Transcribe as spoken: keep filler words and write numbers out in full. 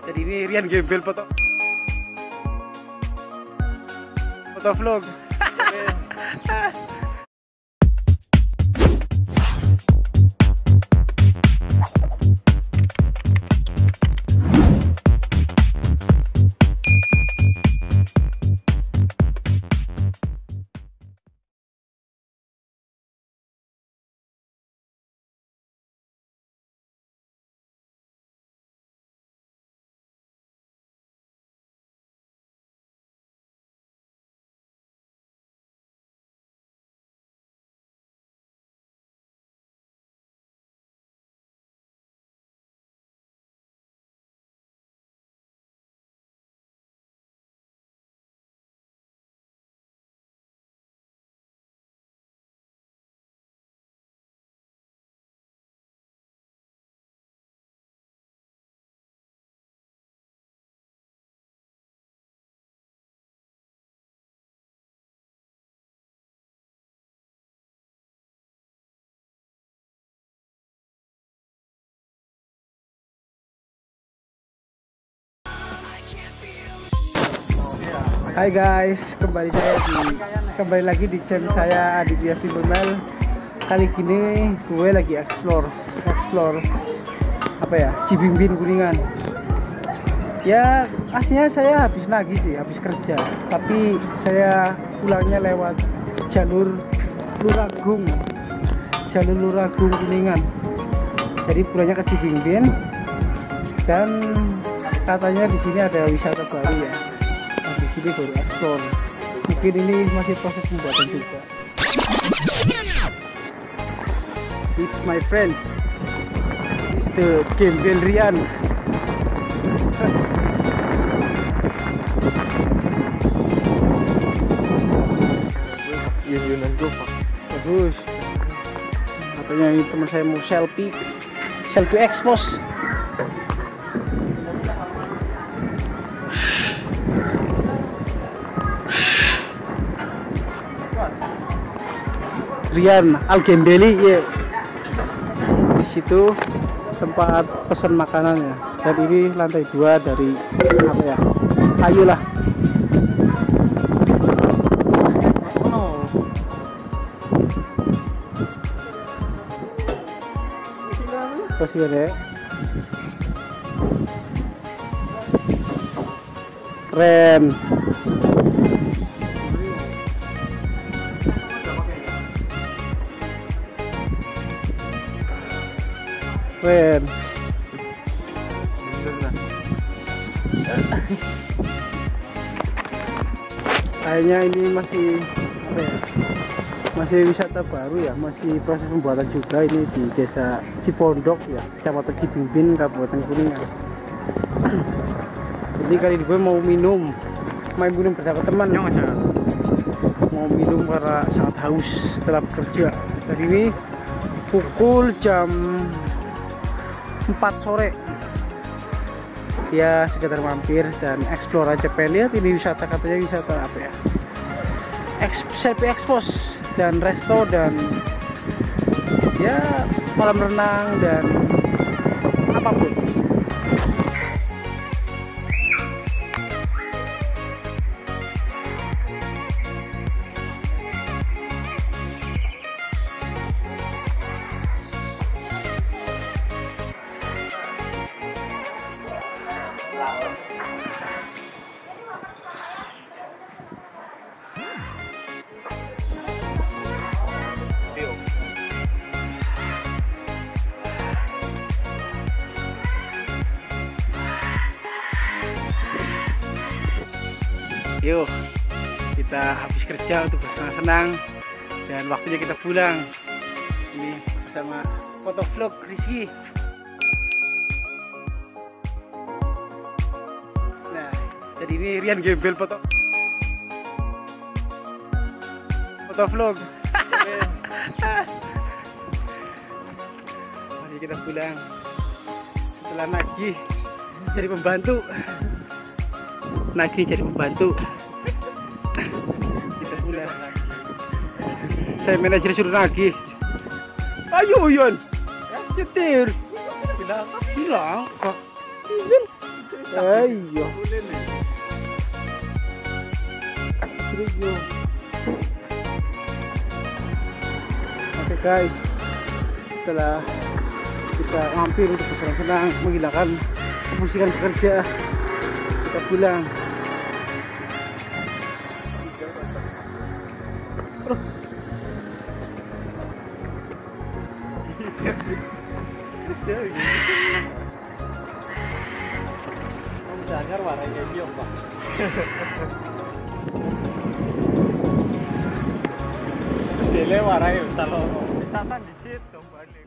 Jadi ini Rian gembel foto foto vlog. Hai guys, kembali saya di kembali lagi di channel saya Aditya Simple. Kali ini gue lagi explore, explore apa ya, Cibimbing Kuningan. Ya aslinya saya habis nagih sih, habis kerja, tapi saya pulangnya lewat jalur Luragung, jalur Luragung Kuningan. Jadi pulangnya ke Cibimbing dan katanya di sini ada wisata baru ya. Ini baru explore, mungkin ini masih proses pembuatan juga. It's my friend, it's the gembel Rian. Yunan Gopal Bagus. Katanya ini teman saya mau selfie, selfie expose. Rian Al-Gembeli ya. Di situ tempat pesan makanannya. Dan ini lantai dua dari apa ya? Kayu lah. Oh. Kasih ya. Keren. Keren. Kayaknya ini masih apa ya? Masih wisata baru ya, masih proses pembuatan juga. Ini di Desa Cipondok ya, Kecamatan Cibimbing, Kabupaten Kuningan. Jadi kali ini gue mau minum, main minum bersama teman. Mau minum karena sangat haus setelah bekerja. Jadi ini pukul jam empat sore ya, sekedar mampir dan explore aja. Pengen lihat ini wisata, katanya wisata apa ya, selfie expose dan resto dan ya kolam renang dan apapun. Yuk, kita habis kerja untuk bersenang-senang dan waktunya kita pulang. Ini bersama foto vlog Rizky. Nah, jadi ini Rian gembel foto foto vlog. Mari kita pulang setelah nagih jadi pembantu. Nagih jadi pembantu. Kita pulang. Saya manajer suruh nagih. Ayo Yon, nyetir. Bilang, bilang, Yon. Ayo. Serius. Oke guys, setelah kita mampir untuk bersenang-senang menghilangkan kepusingan bekerja, kita pulang. Kamu jangan warnanya biok pak. Dile warnanya kalau misalkan di situ balik.